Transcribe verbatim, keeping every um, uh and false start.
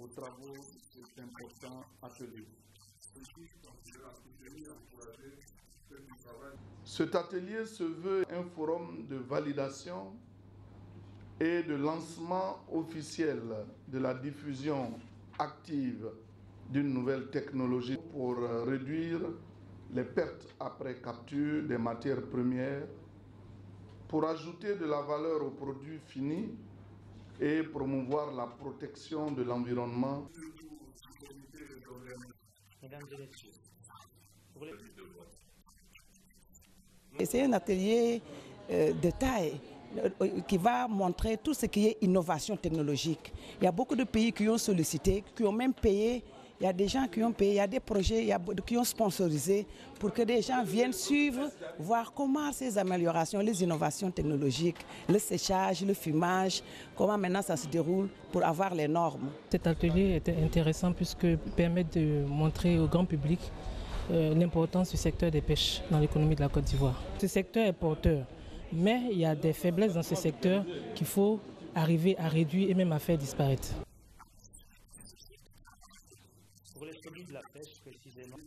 aux travaux de cet important atelier. Cet atelier se veut un forum de validation et de lancement officiel de la diffusion active d'une nouvelle technologie pour réduire les pertes après capture des matières premières, pour ajouter de la valeur aux produits finis et promouvoir la protection de l'environnement. C'est un atelier euh, de taille euh, qui va montrer tout ce qui est innovation technologique. Il y a beaucoup de pays qui ont sollicité, qui ont même payé. Il y a des gens qui ont payé, il y a des projets il y a, qui ont sponsorisé pour que des gens viennent suivre, voir comment ces améliorations, les innovations technologiques, le séchage, le fumage, comment maintenant ça se déroule pour avoir les normes. Cet atelier était intéressant puisque permet de montrer au grand public euh, l'importance du secteur des pêches dans l'économie de la Côte d'Ivoire. Ce secteur est porteur, mais il y a des faiblesses dans ce secteur qu'il faut arriver à réduire et même à faire disparaître. Pour les produits de la pêche, précisément.